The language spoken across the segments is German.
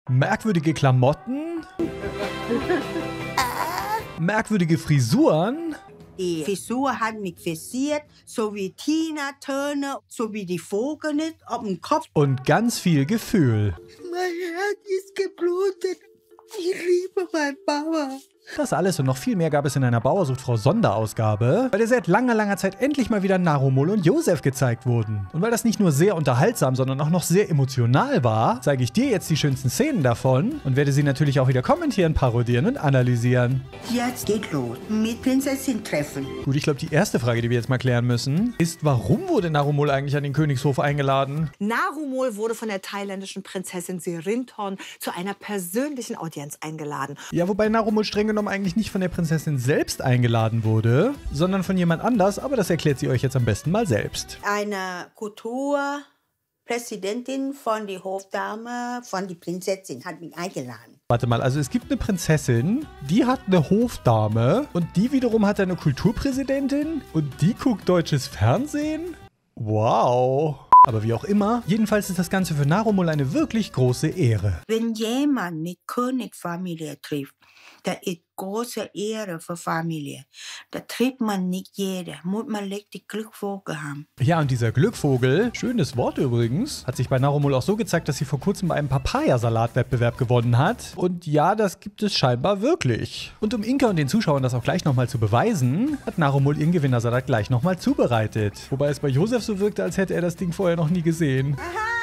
Merkwürdige Klamotten? Merkwürdige Frisuren? Die Frisur hat mich frisiert, so wie Tina Turner, so wie die Vogel nicht auf dem Kopf. Und ganz viel Gefühl. Mein Herz ist geblutet. Ich liebe meinen Papa. Das alles und noch viel mehr gab es in einer Bauersucht-Frau Sonderausgabe, bei der seit langer Zeit endlich mal wieder Narumol und Josef gezeigt wurden. Und weil das nicht nur sehr unterhaltsam, sondern auch noch sehr emotional war, zeige ich dir jetzt die schönsten Szenen davon und werde sie natürlich auch wieder kommentieren, parodieren und analysieren. Jetzt geht los mit Prinzessin treffen. Gut, ich glaube, die erste Frage, die wir jetzt mal klären müssen, ist, warum wurde Narumol eigentlich an den Königshof eingeladen? Narumol wurde von der thailändischen Prinzessin Serinthorn zu einer persönlichen Audienz eingeladen. Ja, wobei Narumol streng genommen eigentlich nicht von der Prinzessin selbst eingeladen wurde, sondern von jemand anders, aber das erklärt sie euch jetzt am besten mal selbst. Eine Kulturpräsidentin von der Hofdame, von der Prinzessin, hat mich eingeladen. Warte mal, also es gibt eine Prinzessin, die hat eine Hofdame und die wiederum hat eine Kulturpräsidentin und die guckt deutsches Fernsehen? Wow. Aber wie auch immer, jedenfalls ist das Ganze für Narumol eine wirklich große Ehre. Wenn jemand mit Königsfamilie trifft, das ist große Ehre für Familie. Da trifft man nicht jeder, muss man die Glückvogel haben. Ja, und dieser Glückvogel, schönes Wort übrigens, hat sich bei Narumol auch so gezeigt, dass sie vor kurzem bei einem Papayasalat-Wettbewerb gewonnen hat. Und ja, das gibt es scheinbar wirklich. Und um Inka und den Zuschauern das auch gleich nochmal zu beweisen, hat Narumol ihren Gewinnersalat gleich nochmal zubereitet. Wobei es bei Josef so wirkte, als hätte er das Ding vorher noch nie gesehen.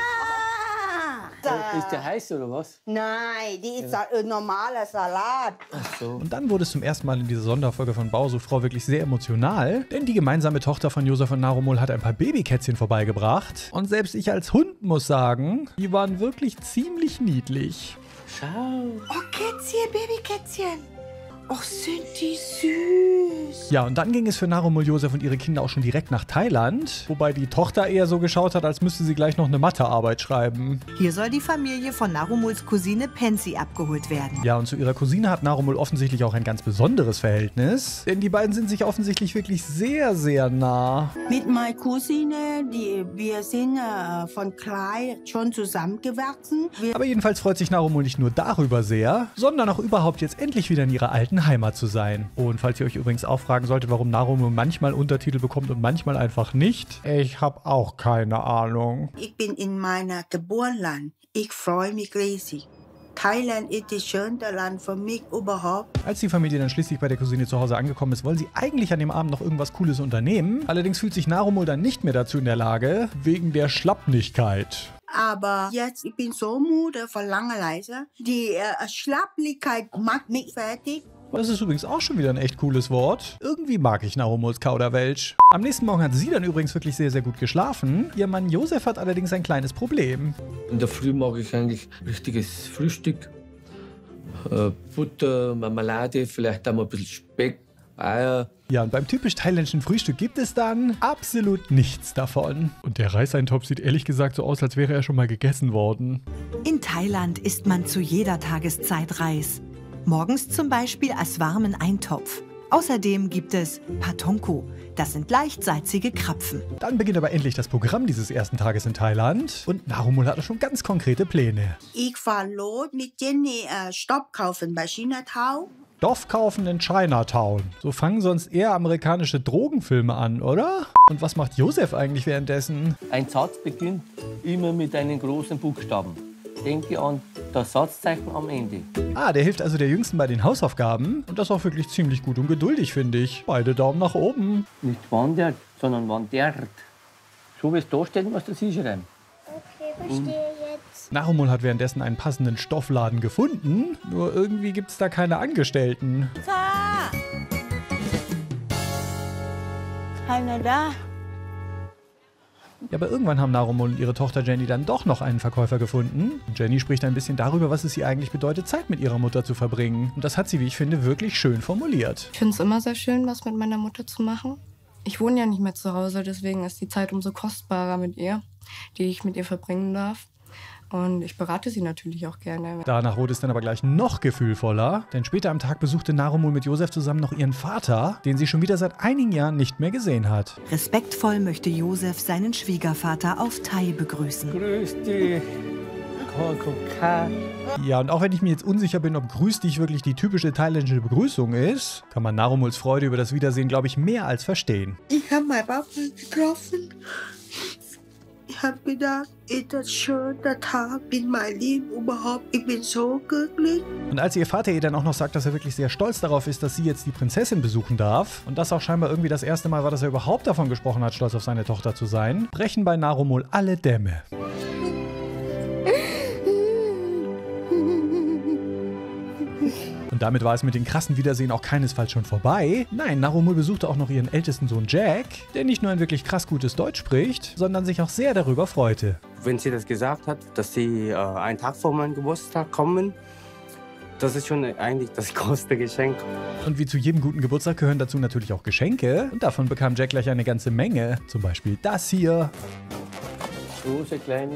Ist der heiß oder was? Nein, die ist ein normaler Salat. Ach so. Und dann wurde es zum ersten Mal in dieser Sonderfolge von Bauersucht-Frau wirklich sehr emotional, denn die gemeinsame Tochter von Josef und Narumol hat ein paar Babykätzchen vorbeigebracht. Und selbst ich als Hund muss sagen, die waren wirklich ziemlich niedlich. Schau. Oh, Kätzchen, Babykätzchen. Och, sind die süß. Ja, und dann ging es für Narumol, Josef und ihre Kinder auch schon direkt nach Thailand, wobei die Tochter eher so geschaut hat, als müsste sie gleich noch eine Mathearbeit schreiben. Hier soll die Familie von Narumols Cousine Pansy abgeholt werden. Ja, und zu ihrer Cousine hat Narumol offensichtlich auch ein ganz besonderes Verhältnis, denn die beiden sind sich offensichtlich wirklich sehr nah. Mit meiner Cousine, wir sind von klein schon zusammengewachsen. Aber jedenfalls freut sich Narumol nicht nur darüber sehr, sondern auch überhaupt jetzt endlich wieder in ihrer alten Heimat zu sein. Und falls ihr euch übrigens auch fragen solltet, warum Narumol manchmal Untertitel bekommt und manchmal einfach nicht, ich habe auch keine Ahnung. Ich bin in meiner Geburtsland. Ich freue mich riesig. Thailand ist das schönste Land für mich überhaupt. Als die Familie dann schließlich bei der Cousine zu Hause angekommen ist, wollen sie eigentlich an dem Abend noch irgendwas Cooles unternehmen. Allerdings fühlt sich Narumol dann nicht mehr dazu in der Lage, wegen der Schlappnigkeit. Aber jetzt, ich bin so müde von Langeweile. Die Schlapplichkeit macht mich fertig. Das ist übrigens auch schon wieder ein echt cooles Wort. Irgendwie mag ich Narumols Kauderwelsch. Am nächsten Morgen hat sie dann übrigens wirklich sehr gut geschlafen. Ihr Mann Josef hat allerdings ein kleines Problem. In der Früh mag ich eigentlich richtiges Frühstück. Butter, Marmelade, vielleicht auch mal ein bisschen Speck, Eier. Ja, und beim typisch thailändischen Frühstück gibt es dann absolut nichts davon. Und der Reiseintopf sieht ehrlich gesagt so aus, als wäre er schon mal gegessen worden. In Thailand isst man zu jeder Tageszeit Reis. Morgens zum Beispiel als warmen Eintopf. Außerdem gibt es Patonko. Das sind leicht salzige Krapfen. Dann beginnt aber endlich das Programm dieses ersten Tages in Thailand. Und Narumol hat schon ganz konkrete Pläne. Ich fahre los mit Jenny Stoff kaufen bei Chinatown. Stoff kaufen in Chinatown. So fangen sonst eher amerikanische Drogenfilme an, oder? Und was macht Josef eigentlich währenddessen? Ein Satz beginnt immer mit einem großen Buchstaben. Denke an das Satzzeichen am Ende. Ah, der hilft also der Jüngsten bei den Hausaufgaben. Und das auch wirklich ziemlich gut und geduldig, finde ich. Beide Daumen nach oben. Nicht wandert, sondern wandert. So wie es da steht, musst du das hinschreiben. Okay, verstehe jetzt. Narumol hat währenddessen einen passenden Stoffladen gefunden. Nur irgendwie gibt es da keine Angestellten. Keiner da. Ja, aber irgendwann haben Narumol und ihre Tochter Jenny dann doch noch einen Verkäufer gefunden. Und Jenny spricht ein bisschen darüber, was es ihr eigentlich bedeutet, Zeit mit ihrer Mutter zu verbringen. Und das hat sie, wie ich finde, wirklich schön formuliert. Ich finde es immer sehr schön, was mit meiner Mutter zu machen. Ich wohne ja nicht mehr zu Hause, deswegen ist die Zeit umso kostbarer mit ihr, die ich mit ihr verbringen darf. Und ich berate sie natürlich auch gerne. Danach wurde es dann aber gleich noch gefühlvoller, denn später am Tag besuchte Narumol mit Josef zusammen noch ihren Vater, den sie schon wieder seit einigen Jahren nicht mehr gesehen hat. Respektvoll möchte Josef seinen Schwiegervater auf Thai begrüßen. Grüß dich. Ja, und auch wenn ich mir jetzt unsicher bin, ob grüß dich wirklich die typische thailändische Begrüßung ist, kann man Naromuls Freude über das Wiedersehen, glaube ich, mehr als verstehen. Ich habe meinen Papa getroffen. Ich habe gedacht, ist das schönste Tag in meinem Leben überhaupt. Ich bin so glücklich. Und als ihr Vater ihr dann auch noch sagt, dass er wirklich sehr stolz darauf ist, dass sie jetzt die Prinzessin besuchen darf, und das auch scheinbar irgendwie das erste Mal war, dass er überhaupt davon gesprochen hat, stolz auf seine Tochter zu sein, brechen bei Narumul alle Dämme. Und damit war es mit den krassen Wiedersehen auch keinesfalls schon vorbei. Nein, Narumul besuchte auch noch ihren ältesten Sohn Jack, der nicht nur ein wirklich krass gutes Deutsch spricht, sondern sich auch sehr darüber freute. Wenn sie das gesagt hat, dass sie einen Tag vor meinem Geburtstag kommen, das ist schon eigentlich das größte Geschenk. Und wie zu jedem guten Geburtstag gehören dazu natürlich auch Geschenke. Und davon bekam Jack gleich eine ganze Menge. Zum Beispiel das hier. Große, kleine.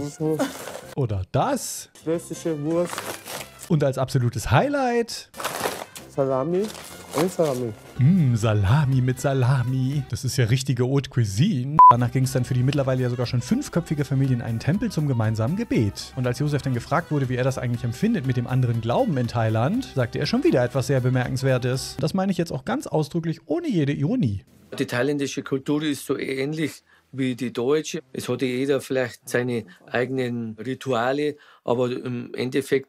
Oder das. Schlesische Wurst, Und als absolutes Highlight. Salami und Salami. Salami mit Salami. Das ist ja richtige Haute Cuisine. Danach ging es dann für die mittlerweile ja sogar schon 5-köpfige Familie in einen Tempel zum gemeinsamen Gebet. Und als Josef dann gefragt wurde, wie er das eigentlich empfindet mit dem anderen Glauben in Thailand, sagte er schon wieder etwas sehr Bemerkenswertes. Das meine ich jetzt auch ganz ausdrücklich ohne jede Ironie. Die thailändische Kultur ist so ähnlich wie die deutsche. Es hat jeder vielleicht seine eigenen Rituale, aber im Endeffekt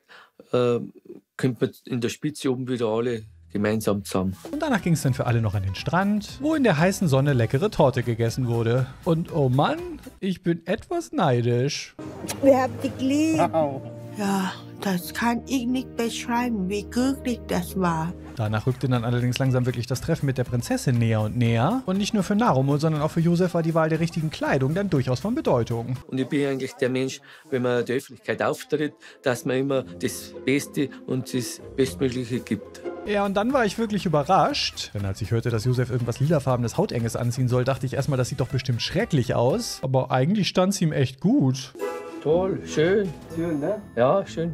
kommt man in der Spitze oben wieder alle gemeinsam zusammen. Und danach ging es dann für alle noch an den Strand, wo in der heißen Sonne leckere Torte gegessen wurde. Und oh Mann, ich bin etwas neidisch. Wir haben dich lieb. Ja, das kann ich nicht beschreiben, wie glücklich das war. Danach rückte dann allerdings langsam wirklich das Treffen mit der Prinzessin näher und näher. Und nicht nur für Narumul, sondern auch für Josef war die Wahl der richtigen Kleidung dann durchaus von Bedeutung. Und ich bin eigentlich der Mensch, wenn man der Öffentlichkeit auftritt, dass man immer das Beste und das Bestmögliche gibt. Ja, und dann war ich wirklich überrascht. Denn als ich hörte, dass Josef irgendwas lilafarbenes Hautenges anziehen soll, dachte ich erstmal, das sieht doch bestimmt schrecklich aus. Aber eigentlich stand es ihm echt gut. Toll, schön. Schön, ne? Ja, schön.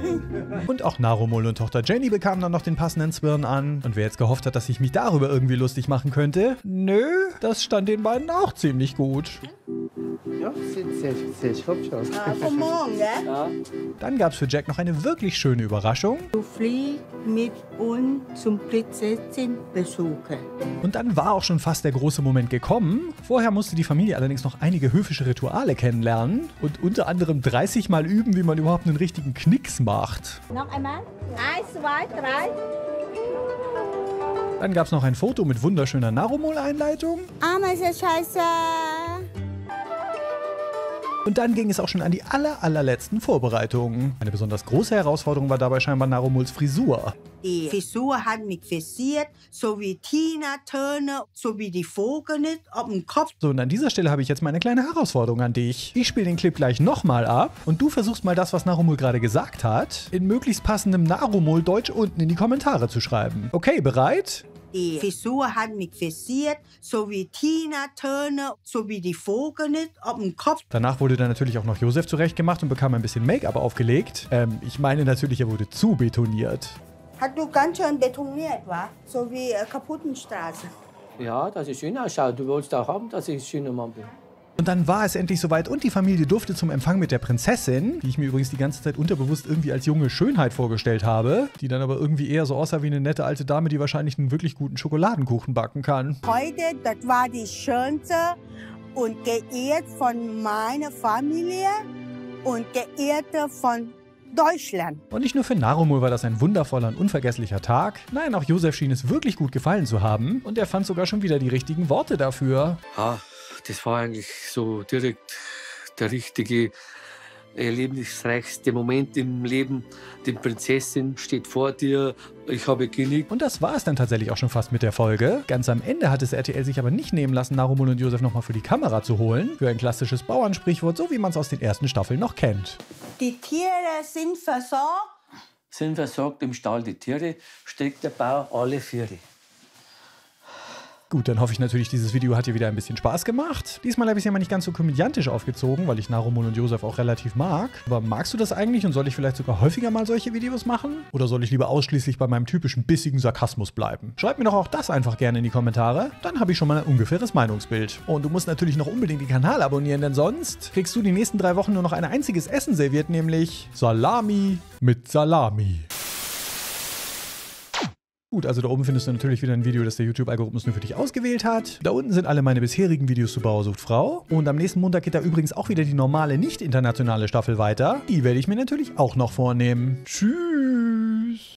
Und auch Narumul und Tochter Jenny bekamen dann noch den passenden Zwirn an. Und wer jetzt gehofft hat, dass ich mich darüber irgendwie lustig machen könnte, nö, das stand den beiden auch ziemlich gut. Ja, sehr hübsch aus. Guten Morgen, ja? Ja. Dann gab es für Jack noch eine wirklich schöne Überraschung. Du fliegst mit uns zum Prinzessin besuchen. Und dann war auch schon fast der große Moment gekommen. Vorher musste die Familie allerdings noch einige höfische Rituale kennenlernen. Und unter anderem 30 Mal üben, wie man überhaupt einen richtigen Knicks macht. Noch einmal. 1, 2, 3. Dann gab es noch ein Foto mit wunderschöner Narumul-Einleitung. Ameise Scheiße. Und dann ging es auch schon an die allerletzten Vorbereitungen. Eine besonders große Herausforderung war dabei scheinbar Narumuls Frisur. Die Frisur hat mich frisiert, so wie Tina Turner, so wie die Vogel nicht auf dem Kopf. So, und an dieser Stelle habe ich jetzt mal eine kleine Herausforderung an dich. Ich spiele den Clip gleich nochmal ab und du versuchst mal das, was Narumul gerade gesagt hat, in möglichst passendem Narumul-Deutsch unten in die Kommentare zu schreiben. Okay, bereit? Die Frisur hat mich frisiert, so wie Tina Turner, so wie die Vogel nicht auf dem Kopf. Danach wurde dann natürlich auch noch Josef zurechtgemacht und bekam ein bisschen Make-up aufgelegt. Ich meine natürlich, er wurde zu betoniert. Hat du ganz schön betoniert, wa? So wie Kaputtenstraße. Ja, dass ich schön ausschaue. Du wolltest auch haben, dass ich ein schöner Mann bin. Und dann war es endlich soweit und die Familie durfte zum Empfang mit der Prinzessin, die ich mir übrigens die ganze Zeit unterbewusst irgendwie als junge Schönheit vorgestellt habe, die dann aber irgendwie eher so aussah wie eine nette alte Dame, die wahrscheinlich einen wirklich guten Schokoladenkuchen backen kann. Heute, das war die schönste und geehrt von meiner Familie und geehrte von Deutschland. Und nicht nur für Narumul war das ein wundervoller und unvergesslicher Tag. Nein, auch Josef schien es wirklich gut gefallen zu haben und er fand sogar schon wieder die richtigen Worte dafür. Ah, das war eigentlich so direkt der richtige, erlebnisreichste Moment im Leben. Die Prinzessin steht vor dir, ich habe genickt. Und das war es dann tatsächlich auch schon fast mit der Folge. Ganz am Ende hat es RTL sich aber nicht nehmen lassen, Narumul und Josef nochmal für die Kamera zu holen. Für ein klassisches Bauernsprichwort, so wie man es aus den ersten Staffeln noch kennt. Die Tiere sind versorgt. Sind versorgt im Stall die Tiere, streckt der Bauer alle Viere. Gut, dann hoffe ich natürlich, dieses Video hat dir wieder ein bisschen Spaß gemacht. Diesmal habe ich es ja mal nicht ganz so komödiantisch aufgezogen, weil ich Narumul und Josef auch relativ mag. Aber magst du das eigentlich und soll ich vielleicht sogar häufiger mal solche Videos machen? Oder soll ich lieber ausschließlich bei meinem typischen bissigen Sarkasmus bleiben? Schreib mir doch auch das einfach gerne in die Kommentare. Dann habe ich schon mal ein ungefähres Meinungsbild. Und du musst natürlich noch unbedingt den Kanal abonnieren, denn sonst kriegst du die nächsten 3 Wochen nur noch ein einziges Essen serviert, nämlich Salami mit Salami. Gut, also da oben findest du natürlich wieder ein Video, das der YouTube-Algorithmus nur für dich ausgewählt hat. Da unten sind alle meine bisherigen Videos zu Bauer sucht Frau. Und am nächsten Montag geht da übrigens auch wieder die normale, nicht internationale Staffel weiter. Die werde ich mir natürlich auch noch vornehmen. Tschüss!